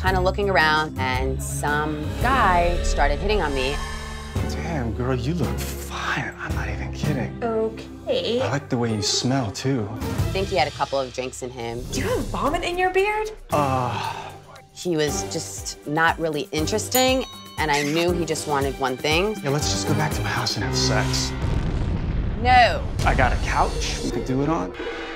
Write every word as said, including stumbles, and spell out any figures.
kind of looking around, and some guy started hitting on me. Damn, girl, you look fine. I'm not even kidding. Okay. I like the way you smell, too. I think he had a couple of drinks in him. Do you have vomit in your beard? Uh... He was just not really interesting, and I knew he just wanted one thing. Yeah, let's just go back to my house and have sex. No. I got a couch we could do it on.